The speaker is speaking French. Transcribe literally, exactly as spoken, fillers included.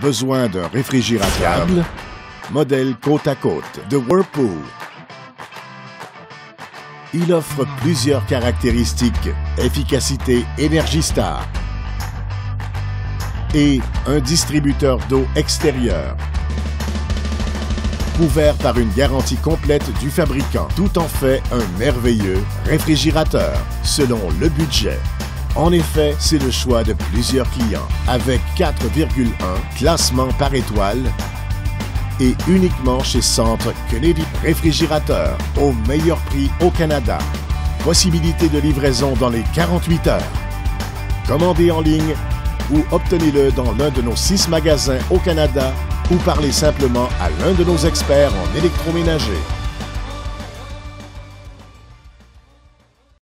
Besoin d'un réfrigérateur? Modèle côte à côte de Whirlpool. Il offre plusieurs caractéristiques: efficacité Energy Star et un distributeur d'eau extérieur. Couvert par une garantie complète du fabricant, tout en fait un merveilleux réfrigérateur selon le budget. En effet, c'est le choix de plusieurs clients avec quatre virgule un classement par étoile et uniquement chez Centre Kennedy Réfrigérateur au meilleur prix au Canada. Possibilité de livraison dans les quarante-huit heures. Commandez en ligne ou obtenez-le dans l'un de nos six magasins au Canada ou parlez simplement à l'un de nos experts en électroménager.